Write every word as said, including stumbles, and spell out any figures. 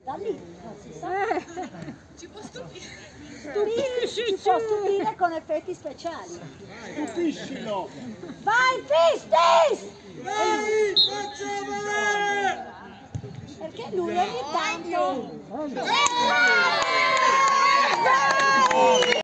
Da lì, non si sa. Ci può stupire. Stupisci, ci può stupire con effetti speciali. Stupiscilo! Vai, Pistis! Vai, faccia vedere! Perché lui ogni tanto...